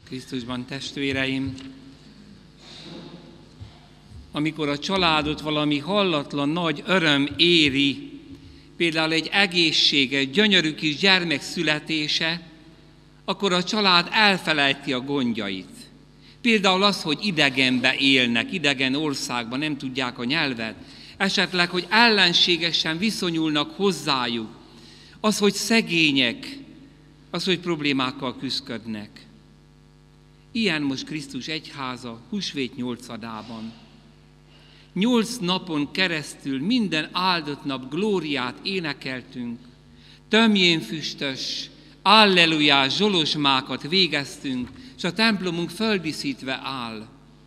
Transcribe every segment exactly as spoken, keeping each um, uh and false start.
Krisztusban, testvéreim, amikor a családot valami hallatlan nagy öröm éri, például egy egészséges, gyönyörű kis gyermek születése, akkor a család elfelejti a gondjait. Például az, hogy idegenbe élnek, idegen országban, nem tudják a nyelvet, esetleg, hogy ellenségesen viszonyulnak hozzájuk, az, hogy szegények, az, hogy problémákkal küszködnek. Ilyen most Krisztus egyháza húsvét nyolcadában. Nyolc napon keresztül minden áldott nap glóriát énekeltünk, tömjén füstös, allelujás, zsolozsmákat végeztünk, és a templomunk földíszítve áll.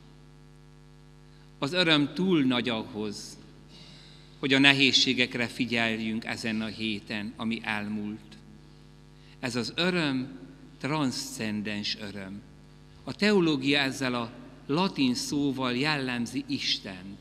Az öröm túl nagy ahhoz, hogy a nehézségekre figyeljünk ezen a héten, ami elmúlt. Ez az öröm transzcendens öröm. A teológia ezzel a latin szóval jellemzi Istent.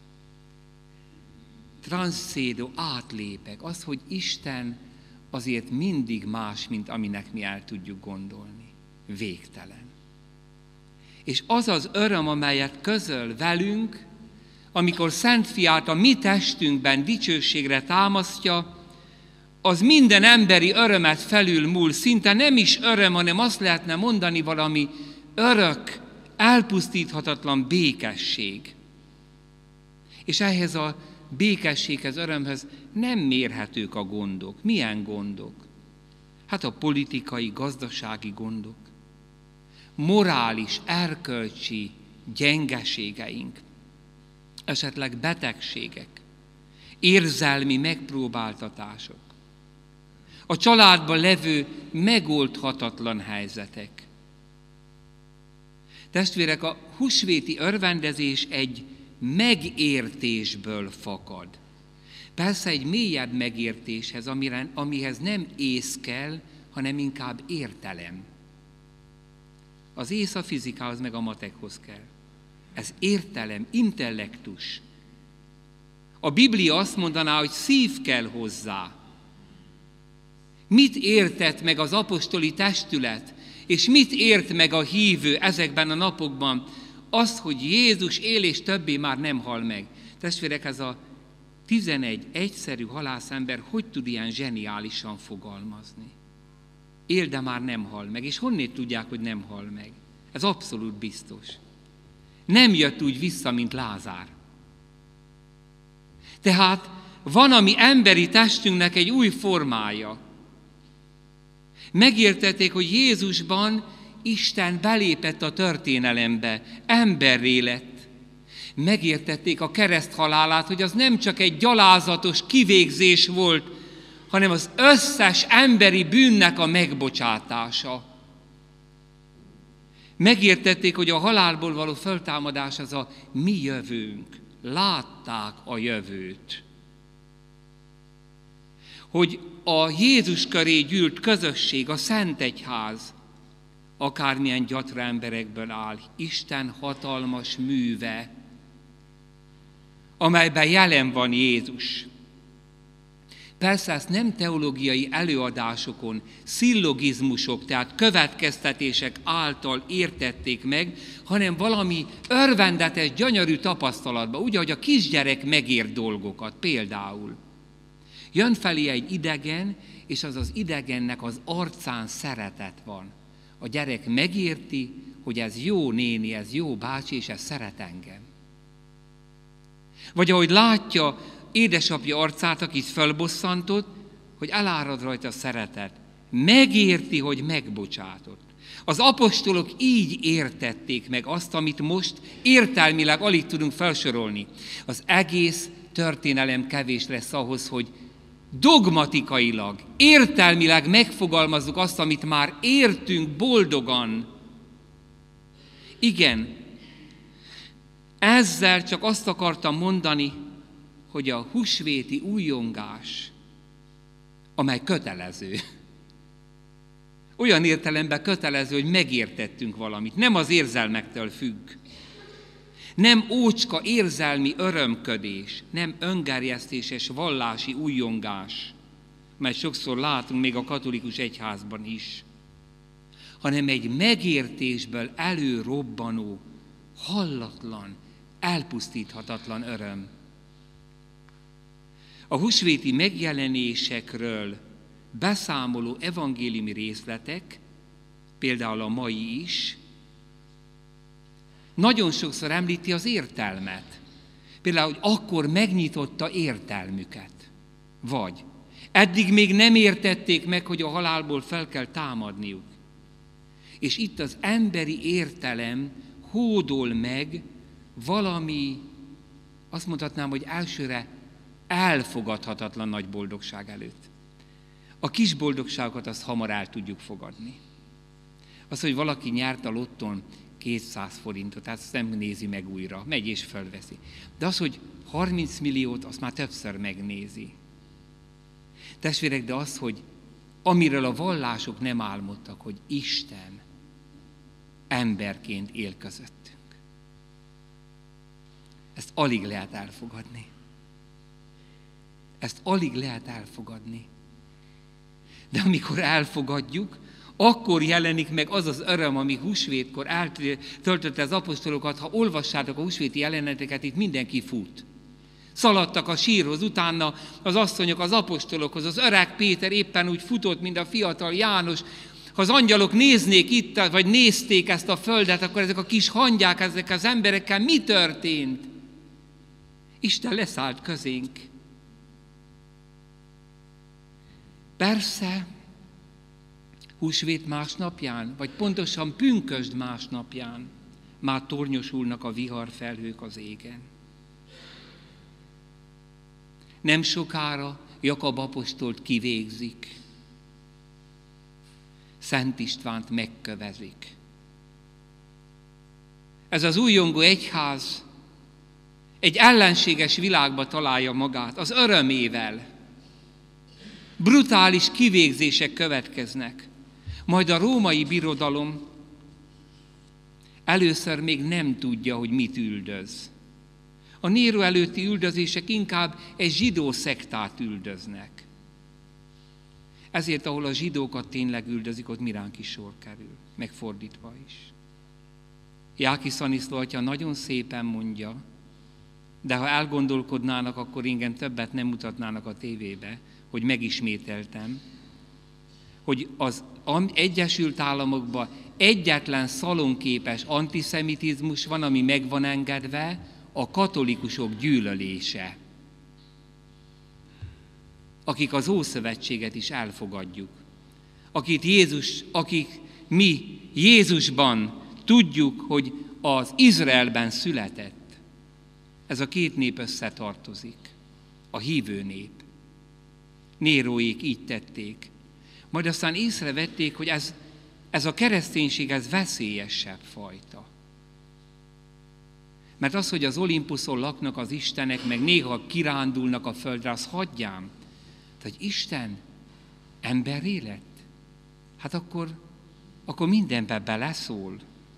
Transcedo, átlépek. Az, hogy Isten azért mindig más, mint aminek mi el tudjuk gondolni. Végtelen. És az az öröm, amelyet közöl velünk, amikor Szent Fiát a mi testünkben dicsőségre támasztja, az minden emberi örömet felülmúl, szinte nem is öröm, hanem azt lehetne mondani valami örök, elpusztíthatatlan békesség. És ehhez a békességhez, örömhöz nem mérhetők a gondok. Milyen gondok? Hát a politikai, gazdasági gondok, morális, erkölcsi gyengeségeink, esetleg betegségek, érzelmi megpróbáltatások, a családban levő megoldhatatlan helyzetek. Testvérek, a húsvéti örvendezés egy megértésből fakad. Persze egy mélyebb megértéshez, amire, amihez nem ész kell, hanem inkább értelem. Az ész a fizikához meg a matekhoz kell. Ez értelem, intellektus. A Biblia azt mondaná, hogy szív kell hozzá. Mit értett meg az apostoli testület, és mit ért meg a hívő ezekben a napokban? Az, hogy Jézus él, és többé már nem hal meg. Testvérek, ez a tizenegy egyszerű halászember hogy tud ilyen zseniálisan fogalmazni? Él, de már nem hal meg. És honnét tudják, hogy nem hal meg? Ez abszolút biztos. Nem jött úgy vissza, mint Lázár. Tehát van a mi emberi testünknek egy új formája. Megértették, hogy Jézusban Isten belépett a történelembe, emberré lett. Megértették a kereszthalálát, hogy az nem csak egy gyalázatos kivégzés volt, hanem az összes emberi bűnnek a megbocsátása. Megértették, hogy a halálból való föltámadás az a mi jövőnk. Látták a jövőt. Hogy a Jézus köré gyűlt közösség, a Szent Egyház, akármilyen gyatra emberekből áll, Isten hatalmas műve, amelyben jelen van Jézus. Persze ezt nem teológiai előadásokon, szillogizmusok, tehát következtetések által értették meg, hanem valami örvendetes, gyönyörű tapasztalatban, úgy, ahogy a kisgyerek megért dolgokat, például. Jön felé egy idegen, és az az idegennek az arcán szeretet van. A gyerek megérti, hogy ez jó néni, ez jó bácsi, és ez szeret engem. Vagy ahogy látja édesapja arcát, akit fölbosszantott, hogy elárad rajta a szeretet. Megérti, hogy megbocsátott. Az apostolok így értették meg azt, amit most értelmileg alig tudunk felsorolni. Az egész történelem kevés lesz ahhoz, hogy dogmatikailag, értelmileg megfogalmazzuk azt, amit már értünk boldogan. Igen, ezzel csak azt akartam mondani, hogy a húsvéti újongás, amely kötelező, olyan értelemben kötelező, hogy megértettünk valamit, nem az érzelmektől függ. Nem ócska érzelmi örömködés, nem öngerjesztéses vallási újongás, mert sokszor látunk még a katolikus egyházban is, hanem egy megértésből előrobbanó, hallatlan, elpusztíthatatlan öröm. A húsvéti megjelenésekről beszámoló evangéliumi részletek, például a mai is, nagyon sokszor említi az értelmet. Például, hogy akkor megnyitotta értelmüket. Vagy eddig még nem értették meg, hogy a halálból fel kell támadniuk. És itt az emberi értelem hódol meg valami, azt mondhatnám, hogy elsőre elfogadhatatlan nagy boldogság előtt. A kis boldogságokat azt hamar el tudjuk fogadni. Az, hogy valaki nyert a lotton kétszáz forintot, tehát azt nem nézi meg újra, megy és fölveszi. De az, hogy harminc milliót, azt már többször megnézi. Testvérek, de az, hogy amiről a vallások nem álmodtak, hogy Isten emberként él közöttünk. Ezt alig lehet elfogadni. Ezt alig lehet elfogadni. De amikor elfogadjuk, akkor jelenik meg az az öröm, ami húsvétkor eltöltötte az apostolokat. Ha olvassátok a húsvéti jeleneteket, itt mindenki fut. Szaladtak a sírhoz, utána az asszonyok az apostolokhoz, az öreg Péter éppen úgy futott, mint a fiatal János. Ha az angyalok néznék itt, vagy nézték ezt a földet, akkor ezek a kis hangyák, ezek az emberekkel mi történt? Isten leszállt közénk. Persze, húsvét másnapján, vagy pontosan pünkösd másnapján már tornyosulnak a viharfelhők az égen. Nem sokára Jakab apostolt kivégzik. Szent Istvánt megkövezik. Ez az újongó egyház egy ellenséges világba találja magát, az örömével. Brutális kivégzések következnek. Majd a római birodalom először még nem tudja, hogy mit üldöz. A Néró előtti üldözések inkább egy zsidó szektát üldöznek. Ezért, ahol a zsidókat tényleg üldözik, ott miránk is sor kerül, megfordítva is. Jáki Szaniszló atya nagyon szépen mondja, de ha elgondolkodnának, akkor igen többet nem mutatnának a tévébe, hogy megismételtem, hogy az Egyesült Államokban egyetlen szalonképes antiszemitizmus van, ami meg van engedve, a katolikusok gyűlölése, akik az Ószövetséget is elfogadjuk, akit Jézus, akik mi Jézusban tudjuk, hogy az Izraelben született. Ez a két nép összetartozik, a hívő nép. Néróék így tették. Majd aztán észrevették, hogy ez, ez a kereszténység, ez veszélyesebb fajta. Mert az, hogy az Olimpuszon laknak az istenek, meg néha kirándulnak a földre, az hagyjám. Tehát, hogy Isten emberré lett? Hát akkor, akkor mindenbe beleszól.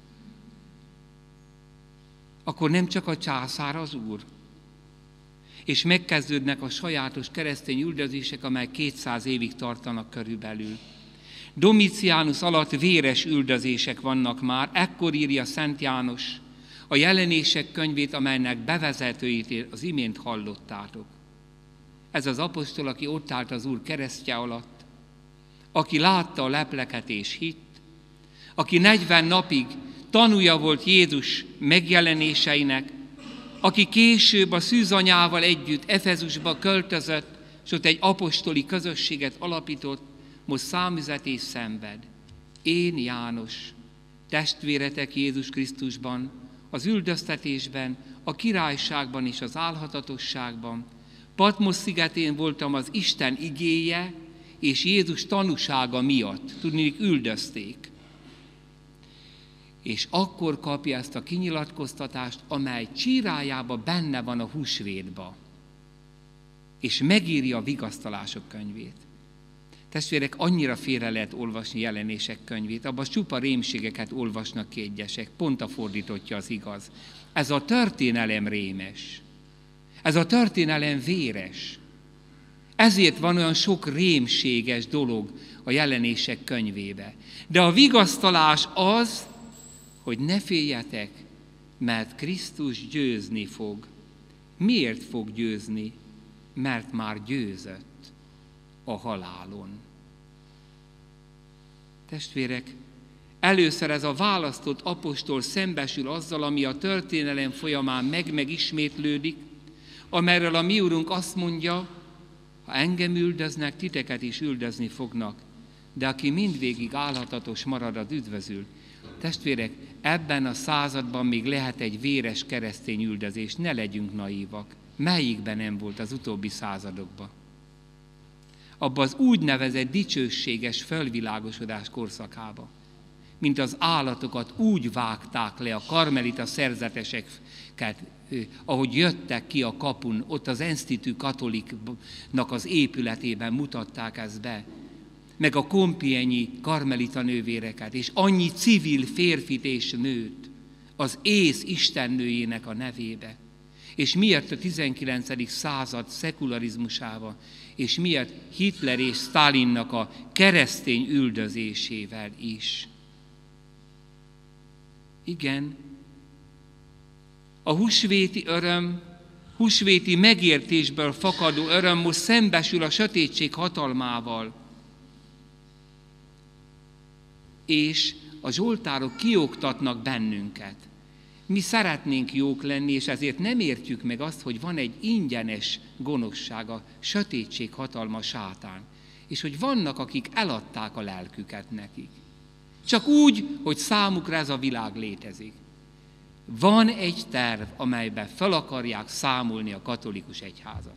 Akkor nem csak a császár az Úr. És megkezdődnek a sajátos keresztény üldözések, amely kétszáz évig tartanak körülbelül. Domitianus alatt véres üldözések vannak már, ekkor írja Szent János a Jelenések könyvét, amelynek bevezetőit az imént hallottátok. Ez az apostol, aki ott állt az Úr keresztje alatt, aki látta a lepleket és hitt, aki negyven napig tanúja volt Jézus megjelenéseinek, aki később a szűzanyával együtt Efezusba költözött, és ott egy apostoli közösséget alapított, most számüzet és szenved. Én, János, testvéretek Jézus Krisztusban, az üldöztetésben, a királyságban és az álhatatosságban, Patmos szigetén voltam az Isten igéje és Jézus tanúsága miatt. Tudnék, üldözték. És akkor kapja ezt a kinyilatkoztatást, amely csírájában benne van a húsvétba, és megírja a vigasztalások könyvét. Testvérek, annyira félre lehet olvasni Jelenések könyvét, abban csupa rémségeket olvasnak ki egyesek, pont a fordítottja az igaz. Ez a történelem rémes. Ez a történelem véres. Ezért van olyan sok rémséges dolog a Jelenések könyvébe. De a vigasztalás az, hogy ne féljetek, mert Krisztus győzni fog. Miért fog győzni? Mert már győzött a halálon. Testvérek, először ez a választott apostol szembesül azzal, ami a történelem folyamán meg-meg ismétlődik, amerről a mi Urunk azt mondja, ha engem üldöznek, titeket is üldözni fognak, de aki mindvégig álhatatos marad, az üdvözül. Testvérek, ebben a században még lehet egy véres keresztény üldözés, ne legyünk naívak. Melyikben nem volt az utóbbi századokban? Abban az úgynevezett dicsőséges fölvilágosodás korszakában, mint az állatokat úgy vágták le a karmelita szerzeteseket, ahogy jöttek ki a kapun, ott az Institut Katoliknak az épületében mutatták ezt be, meg a kompienyi karmelita nővéreket, és annyi civil férfit és nőt az ész istennőjének a nevébe. És miért a tizenkilencedik század szekularizmusával, és miért Hitler és Sztálinnak a keresztény üldözésével is. Igen, a húsvéti öröm, húsvéti megértésből fakadó öröm most szembesül a sötétség hatalmával. És a zsoltárok kioktatnak bennünket. Mi szeretnénk jók lenni, és ezért nem értjük meg azt, hogy van egy ingyenes gonoszság, a sötétség hatalma, sátán. És hogy vannak, akik eladták a lelküket nekik. Csak úgy, hogy számukra ez a világ létezik. Van egy terv, amelyben fel akarják számolni a katolikus egyházat.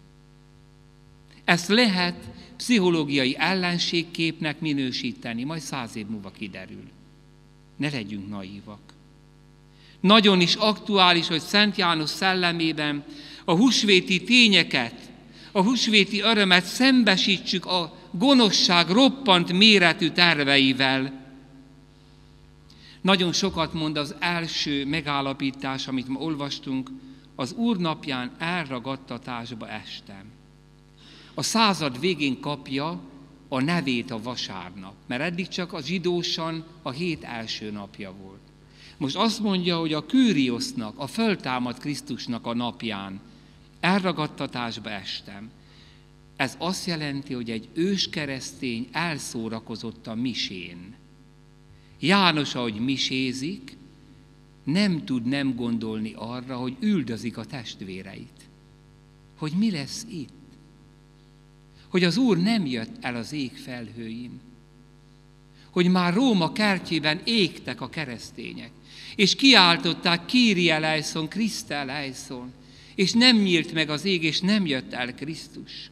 Ezt lehet pszichológiai ellenségképnek minősíteni, majd száz év múlva kiderül. Ne legyünk naívak. Nagyon is aktuális, hogy Szent János szellemében a húsvéti tényeket, a húsvéti örömet szembesítsük a gonoszság roppant méretű terveivel. Nagyon sokat mond az első megállapítás, amit ma olvastunk, az Úr napján elragadtatásba estem. A század végén kapja a nevét a vasárnap, mert eddig csak a zsidósan a hét első napja volt. Most azt mondja, hogy a Küriosznak, a föltámadt Krisztusnak a napján elragadtatásba estem. Ez azt jelenti, hogy egy őskeresztény elszórakozott a misén. János, ahogy misézik, nem tud nem gondolni arra, hogy üldözik a testvéreit. Hogy mi lesz itt? Hogy az Úr nem jött el az ég felhőin. Hogy már Róma kertjében égtek a keresztények. És kiáltották Kyrie eleison, Christe eleison. És nem nyílt meg az ég, és nem jött el Krisztus.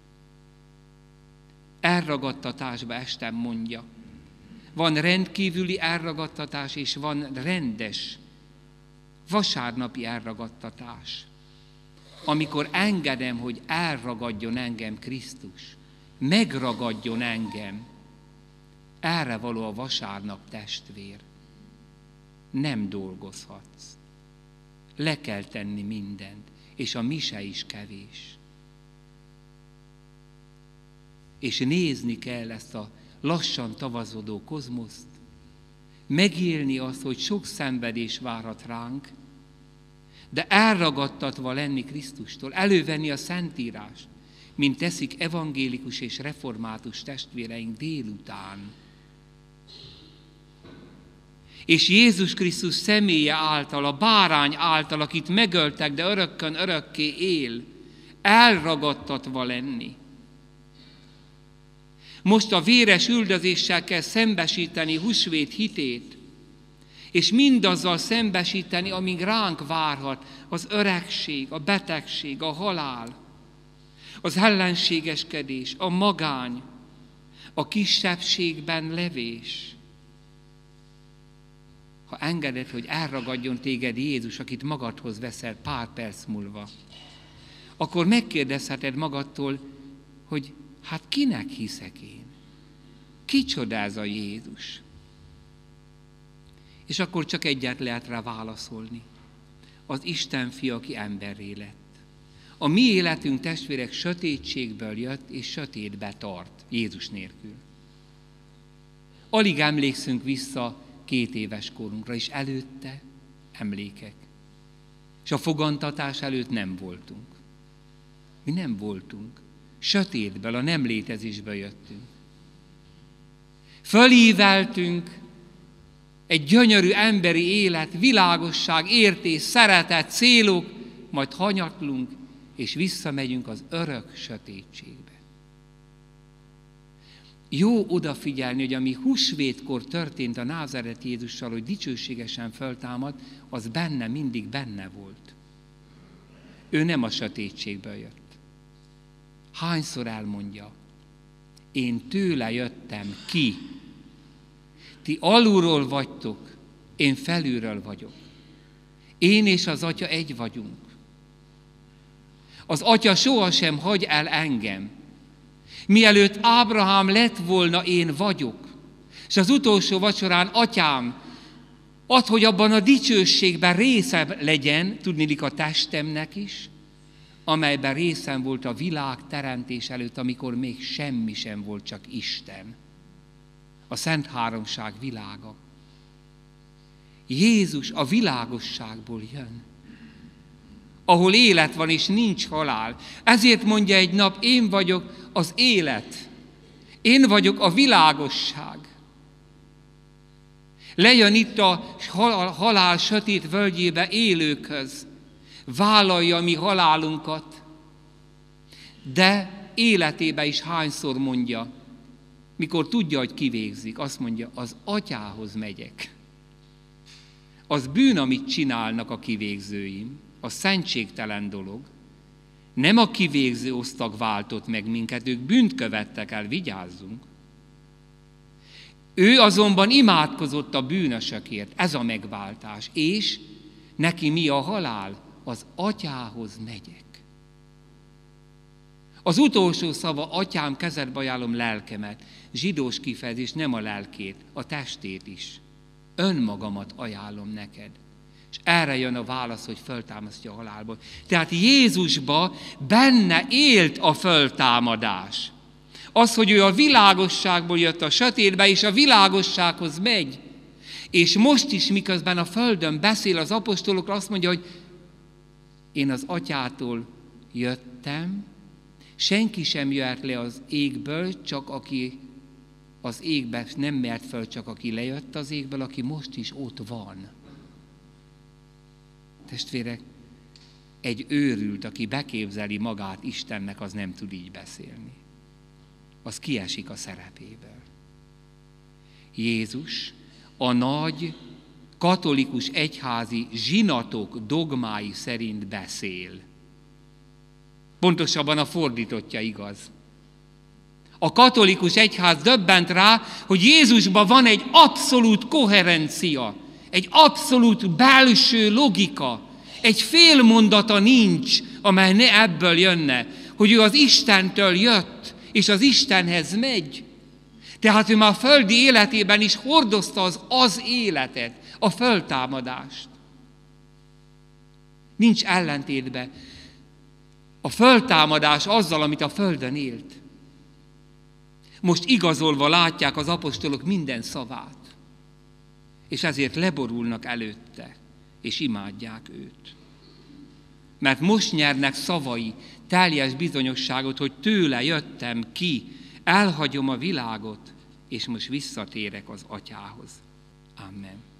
Elragadtatásba estem, mondja. Van rendkívüli elragadtatás, és van rendes, vasárnapi elragadtatás. Amikor engedem, hogy elragadjon engem Krisztus, megragadjon engem, erre való a vasárnap, testvér. Nem dolgozhatsz. Le kell tenni mindent, és a mise is kevés. És nézni kell ezt a lassan tavaszodó kozmoszt, megélni azt, hogy sok szenvedés várhat ránk, de elragadtatva lenni Krisztustól, elővenni a Szentírást, mint teszik evangélikus és református testvéreink délután. És Jézus Krisztus személye által, a bárány által, akit megöltek, de örökkön örökké él, elragadtatva lenni. Most a véres üldözéssel kell szembesíteni húsvét hitét, és mindazzal szembesíteni, amíg ránk várhat, az öregség, a betegség, a halál, az ellenségeskedés, a magány, a kisebbségben levés. Ha engeded, hogy elragadjon téged Jézus, akit magadhoz veszel pár perc múlva, akkor megkérdezheted magadtól, hogy hát kinek hiszek én? Kicsoda ez a Jézus? És akkor csak egyet lehet rá válaszolni. Az Isten fia, aki emberré lett. A mi életünk, testvérek, sötétségből jött, és sötétbe tart, Jézus nélkül. Alig emlékszünk vissza két éves korunkra, és előtte emlékek. És a fogantatás előtt nem voltunk. Mi nem voltunk. Sötétből, a nem létezésből jöttünk. Fölíveltünk egy gyönyörű emberi élet, világosság, értés, szeretet, célok, majd hanyatlunk, és visszamegyünk az örök sötétségbe. Jó odafigyelni, hogy ami húsvétkor történt a názáreti Jézussal, hogy dicsőségesen föltámad, az benne, mindig benne volt. Ő nem a sötétségből jött. Hányszor elmondja, én tőle jöttem ki. Ti alulról vagytok, én felülről vagyok. Én és az Atya egy vagyunk. Az Atya sohasem hagy el engem. Mielőtt Ábrahám lett volna, én vagyok. És az utolsó vacsorán, Atyám, add, hogy abban a dicsőségben részem legyen, tudniillik a testemnek is, amelyben részem volt a világ teremtés előtt, amikor még semmi sem volt, csak Isten. A Szent Háromság világa. Jézus a világosságból jön, ahol élet van és nincs halál. Ezért mondja egy nap, én vagyok az élet. Én vagyok a világosság. Lejön itt a halál sötét völgyébe élőkhöz. Vállalja a mi halálunkat, de életébe is hányszor mondja, mikor tudja, hogy kivégzik, azt mondja, az Atyához megyek. Az bűn, amit csinálnak a kivégzőim, a szentségtelen dolog. Nem a kivégző osztag váltott meg minket, ők bűnt követtek el, vigyázzunk. Ő azonban imádkozott a bűnösökért, ez a megváltás, és neki mi a halál? Az Atyához megyek. Az utolsó szava, Atyám, kezedbe ajánlom lelkemet. Zsidós kifejezés, nem a lelkét, a testét is. Önmagamat ajánlom neked. És erre jön a válasz, hogy föltámasztja a halálból. Tehát Jézusba benne élt a föltámadás. Az, hogy ő a világosságból jött a sötétbe, és a világossághoz megy. És most is, miközben a földön beszél az apostolokra, azt mondja, hogy én az Atyától jöttem, senki sem jöhet le az égből, csak aki az égbe nem mert föl, csak aki lejött az égből, aki most is ott van. Testvérek, egy őrült, aki beképzeli magát Istennek, az nem tud így beszélni. Az kiesik a szerepéből. Jézus a nagy katolikus egyházi zsinatok dogmái szerint beszél. Pontosabban a fordítottja igaz. A katolikus egyház döbbent rá, hogy Jézusban van egy abszolút koherencia, egy abszolút belső logika, egy fél mondata nincs, amely ne ebből jönne, hogy ő az Istentől jött, és az Istenhez megy. Tehát ő már a földi életében is hordozta az az életet, a föltámadást. Nincs ellentétben a föltámadás azzal, amit a földön élt. Most igazolva látják az apostolok minden szavát, és ezért leborulnak előtte, és imádják őt. Mert most nyernek szavai teljes bizonyosságot, hogy tőle jöttem ki, elhagyom a világot, és most visszatérek az Atyához. Amen.